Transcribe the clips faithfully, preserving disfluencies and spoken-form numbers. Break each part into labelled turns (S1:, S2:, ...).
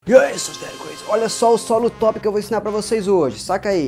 S1: E aí, seus Very Crazy, olha só o solo top que eu vou ensinar pra vocês hoje, saca aí.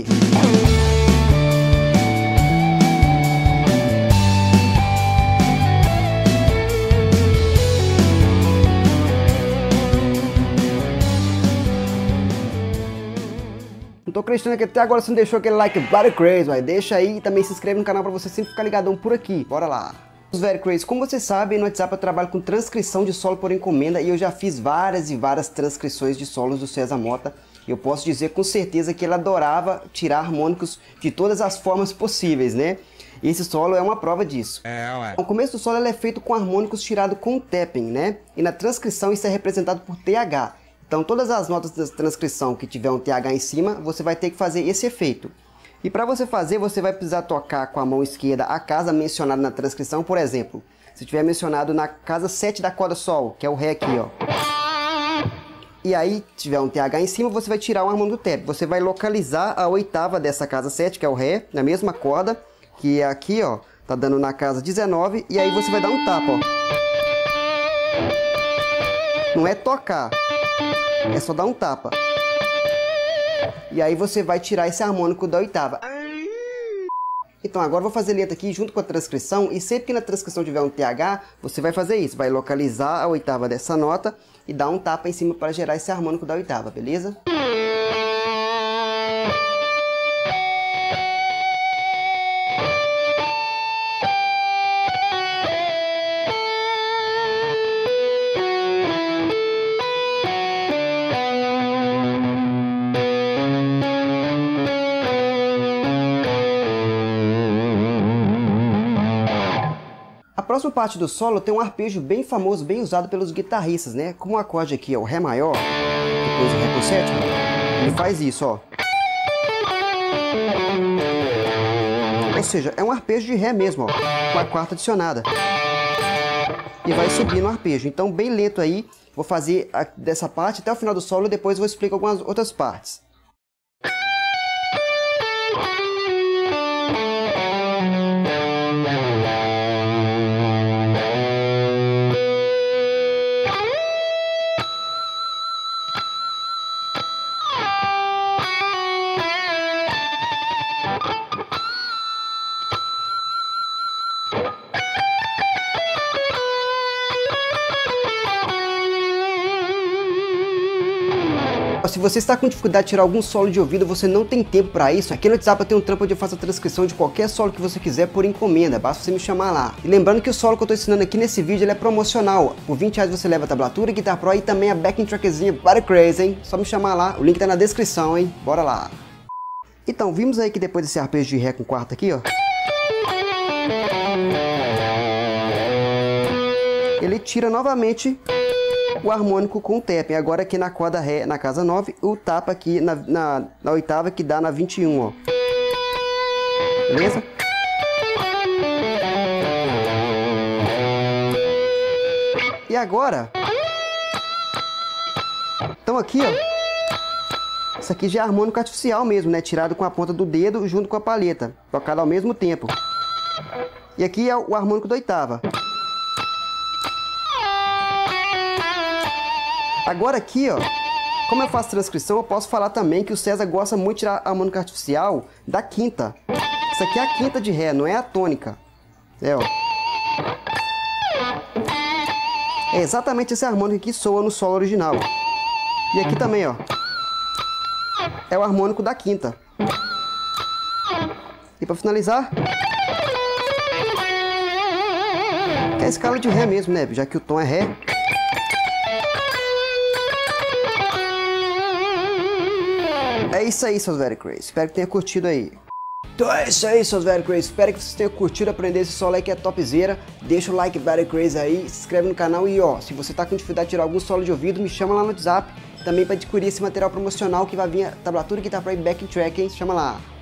S1: Não tô acreditando que até agora você não deixou aquele like Very Crazy, vai. Deixa aí e também se inscreve no canal pra você sempre ficar ligadão por aqui, bora lá. Os Very Crazy, como vocês sabem, no WhatsApp eu trabalho com transcrição de solo por encomenda e eu já fiz várias e várias transcrições de solos do César Mota. E eu posso dizer com certeza que ele adorava tirar harmônicos de todas as formas possíveis, né? E esse solo é uma prova disso. É, ué. O começo do solo ele é feito com harmônicos tirados com tapping, né? E na transcrição isso é representado por T H. Então todas as notas da transcrição que tiver um T H em cima, você vai ter que fazer esse efeito. E para você fazer, você vai precisar tocar com a mão esquerda a casa mencionada na transcrição. Por exemplo, se tiver mencionado na casa sete da corda Sol, que é o Ré aqui, ó. E aí, tiver um T H em cima, você vai tirar o harmônico do tap. Você vai localizar a oitava dessa casa sete, que é o Ré, na mesma corda, que é aqui, ó. Tá dando na casa dezenove, e aí você vai dar um tapa, ó. Não é tocar, é só dar um tapa. E aí você vai tirar esse harmônico da oitava. Então agora eu vou fazer letra aqui junto com a transcrição. E sempre que na transcrição tiver um T H, você vai fazer isso. Vai localizar a oitava dessa nota e dar um tapa em cima para gerar esse harmônico da oitava, beleza? A próxima parte do solo tem um arpejo bem famoso, bem usado pelos guitarristas, né? Como o acorde aqui é o Ré maior, depois o Ré com sétima, ele faz isso, ó. Ou seja, é um arpejo de Ré mesmo, ó, com a quarta adicionada. E vai subir no arpejo. Então, bem lento aí, vou fazer a, dessa parte até o final do solo e depois vou explicar algumas outras partes. Se você está com dificuldade de tirar algum solo de ouvido, você não tem tempo para isso, aqui no WhatsApp eu tenho um trampo onde eu faço a transcrição de qualquer solo que você quiser por encomenda, basta você me chamar lá. E lembrando que o solo que eu estou ensinando aqui nesse vídeo ele é promocional, por vinte reais você leva a tablatura, Guitar Pro e também a backing trackzinha Very Crazy, hein? Só me chamar lá, o link tá na descrição, hein? Bora lá! Então, vimos aí que depois desse arpejo de Ré com quarta aqui, ó, ele tira novamente o harmônico com o tapping, agora aqui na corda Ré, na casa nove, o tapa aqui na, na, na oitava que dá na vinte e um, ó. Beleza? E agora, então aqui, ó, isso aqui já é harmônico artificial mesmo, né? Tirado com a ponta do dedo junto com a palheta, tocado ao mesmo tempo. E aqui é o harmônico da oitava. Agora aqui, ó, como eu faço transcrição, eu posso falar também que o César gosta muito de tirar a harmônica artificial da quinta. Isso aqui é a quinta de Ré, não é a tônica. É, ó. É exatamente esse harmônico que soa no solo original. E aqui também, ó, é o harmônico da quinta. E para finalizar, é a escala de Ré mesmo, né? Já que o tom é Ré. É isso aí, seus Very Crazy. Espero que tenha curtido aí. Então é isso aí, seus Very Crazy. Espero que vocês tenham curtido aprender esse solo aí que é topzera. Deixa o like Very Crazy aí, se inscreve no canal e ó, se você tá com dificuldade de tirar algum solo de ouvido, me chama lá no WhatsApp. Também para adquirir esse material promocional que vai vir a tablatura, Guitar Pro e backing track, hein? Chama lá.